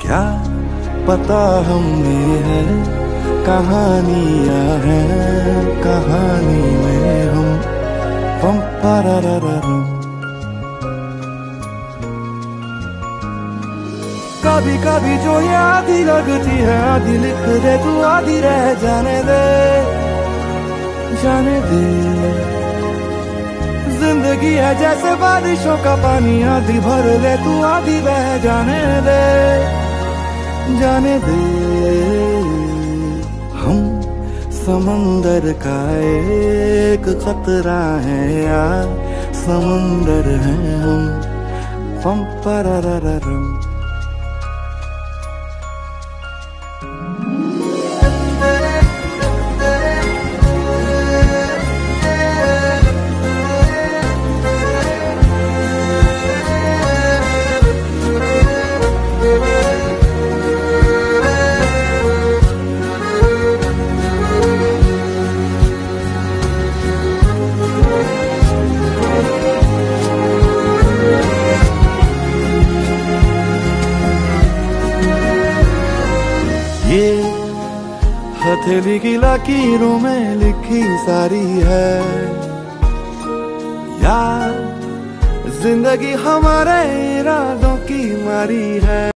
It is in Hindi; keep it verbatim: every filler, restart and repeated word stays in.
क्या पता हमने है कहानियां हैं, कहानी में हम पम पररररम। कभी कभी जो ये आधी लगती है आधी लिख दे तू, आधी रह जाने दे, जाने दे। जिंदगी है जैसे बारिशों का पानी, आधी भर ले तू आधी बह जाने दे, जाने दे। हम समंदर का एक खतरा है यार, समंदर हैं हम पम पररररम। ये हथेली की लकीरों में लिखी सारी है यार, जिंदगी हमारे इरादों की मारी है।